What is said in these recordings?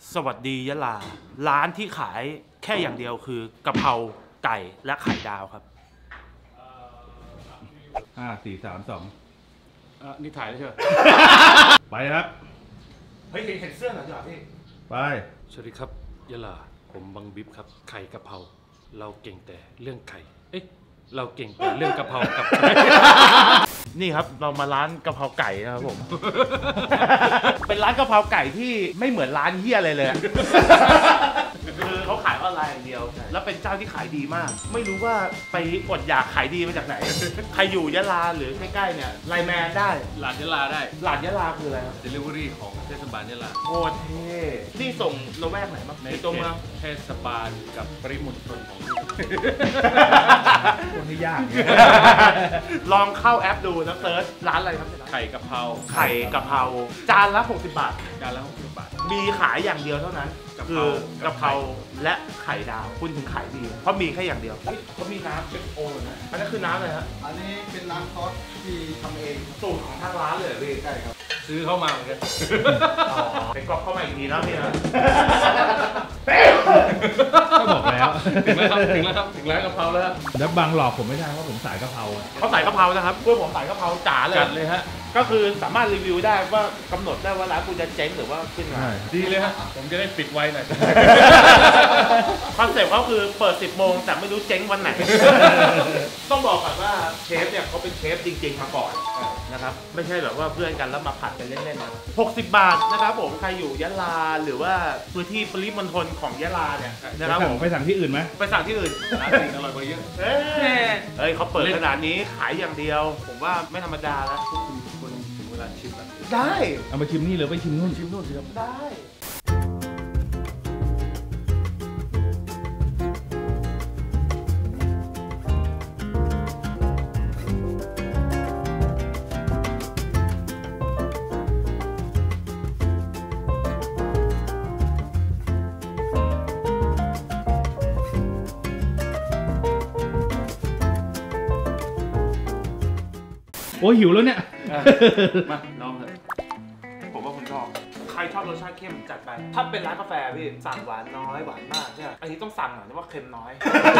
สวัสดียะลาร้านที่ขายแค่อย่างเดียวคือกะเพราไก่และไข่ดาวครับ 5 4 3 2 นี่ถ่ายแล้วใช่ไหมไปครับเฮ้ยเห็นเสื้อหน่อยจ้ะพี่ไปสวัสดีครับยะลาผมบังบิ๊บครับไข่กะเพราเราเก่งแต่เรื่องไข่เอ๊ะเราเก่งแต่เรื่องกะเพรากับนี่ครับเรามาร้านกะเพราไก่นะครับผม เป็นร้านกะเพราไก่ที่ไม่เหมือนร้านเฮียอะไรเลยอะ คือเขาขายออนไลน์อย่างเดียว แล้วเป็นเจ้าที่ขายดีมาก ไม่รู้ว่าไปอดอยากขายดีมาจากไหน ใครอยู่ยะลาหรือใกล้ๆเนี่ยไลน์แมนได้หลานยะลาได้หลานยะลาคืออะไรครับ Delivery ของเทศบาลยะลาโคตรเท่นี่ส่งละแวกไหนบ้างในตัวเมืองเทศบาลกับปริมณฑลของคนที่ยากลองเข้าแอปดูแล้วเซิร์ชร้านอะไรครับไข่กะเพราไข่กะเพราจานละ60 บาทจานละ60 บาทมีขายอย่างเดียวเท่านั้นกะเพคืราอกะเพราและไข่ดาวคุณถึงขายดี เพราะมีแค่อย่างเดียวเขามีน้ำเป็นโอนะอันนั้นคือน้ำอะไรฮะอันนี้เป็นน้ำซอสที่ทำเองสูตรของทางร้านเลยเหรอพี่ใช่ครับซื้อเข้ามาเหมือนกันเป็นก๊อปเข้ามาอีกทีนะพี่นะก็บอกแล้วถึงแล้วครับถึงแล้วครับถึงร้านกะเพราแล้วแล้วบางหลอกผมไม่ได้ว่าผมสายกะเพราอะเขาใส่กะเพรานะครับเพื่อผมใส่กะเพราจ๋าเลยจัดเลยฮะก็คือสามารถรีวิวได้ว่ากำหนดได้ว่าร้านคุณจะเจ๊งหรือว่าขึ้นมาใช่ดีเลยฮะผมจะได้ปิดไวหน่อยคอนเซ็ปต์เขาคือเปิด 10 โมงแต่ไม่รู้เจ๊งวันไหน ต้องบอกก่อนว่าเชฟเนี่ยเขาเป็นเชฟจริงๆมาก่อนนะครับไม่ใช่แบบว่าเพื่อนกันแล้วมาผัดกันเล่นๆนะ60 บาทนะครับผมใครอยู่ยะลาหรือว่าพื้นที่ปริมณฑลของยะลาเนี่ยนะครับผมไปสั่งที่อื่นไหมไปสั่งที่อื่นร้านอื่นอร่อยกว่าเยอะเฮ้ยเขาเปิดขนาดนี้ขายอย่างเดียว ผมว่าไม่ธรรมดาแล้วคุณถึงเวลาชิมแล้วได้เอามาชิมนี่หรือไปชิมนู่นชิมนู่นสิครับได้โอ้หิวแล้วเนี่ยมาลองเถอะผมว่าคุณชอบใครชอบรสชาติเข้มจัดไปถ้าเป็นร้านกาแฟพี่สั่งหวานน้อยหวานมากเนี่ยอันนี้ต้องสั่งหน่อยนะว่าเค็มน้อย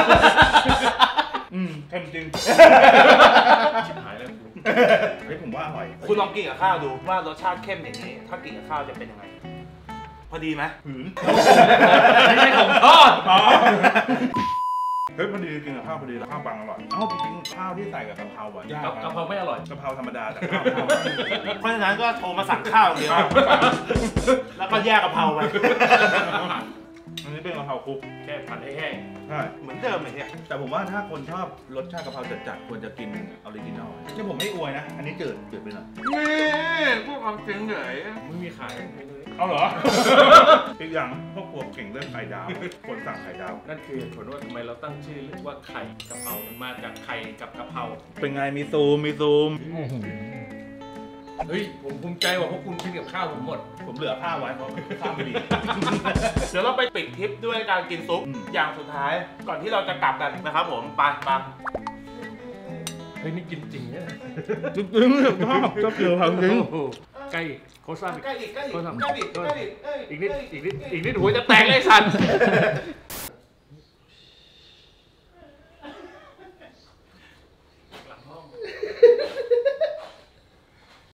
เค็มจริงชิมหายแล้วกูเฮ้ยผมว่าอร่อยคุณลองกินกับข้าวดูว่ารสชาติเข้มอย่างนี้ ถ้ากินกับข้าวจะเป็นยังไง พอดีไหมไม่ใช่ของทอดเฮ้ยพอดีกินกับข้าวพอดีแล้วข้าวบางอร่อยเอ้าจริงๆข้าวที่ใส่กับกะเพราอะยากกะเพราไม่อร่อยกะเพราธรรมดาแต่ข้าวเพราะฉะนั้นก็โทรมาสั่งข้าวอย่างเดียวแล้วก็แยกกะเพราไปอันนี้เป็นกะเพราคลุกแค่ผัดให้แห้งใช่เหมือนเดิมเลยเนี่ยแต่ผมว่าถ้าคนชอบรสชาติกะเพราจัดๆควรจะกินออริจินอลนี่ผมไม่อวยนะ อันนี้จืดไปหน่อยนี่พวกความจริงเลยไม่มีขายเมนูนี้เอาเหรอ อีกอย่างพวกครัวเก่งเรื่องไข่ดาวคนสั่งไข่ดาวนั่นคือเหตุผลว่าทำไมเราตั้งชื่อว่าไข่กะเพรามันมาจากไข่กับกะเพราเป็นไงมีซูมเฮ้ยผมภูมิใจว่าพวกคุณกินกับข้าวผมหมดผมเหลือข้าวไว้เพราะข้าวไม่ดีเดี๋ยวเราไปปิดทริปด้วยการกินซุปอย่างสุดท้าย ก่อนที่เราจะกลับกันนะครับผมไปเฮ้ยนี่กินจริงเนี่ยจริงๆชอบเกลือพังจริงโอ้โหใกล้โคตรซ่าอีกใกล้อีกอีกนิดหัวจะแตกเลยสัน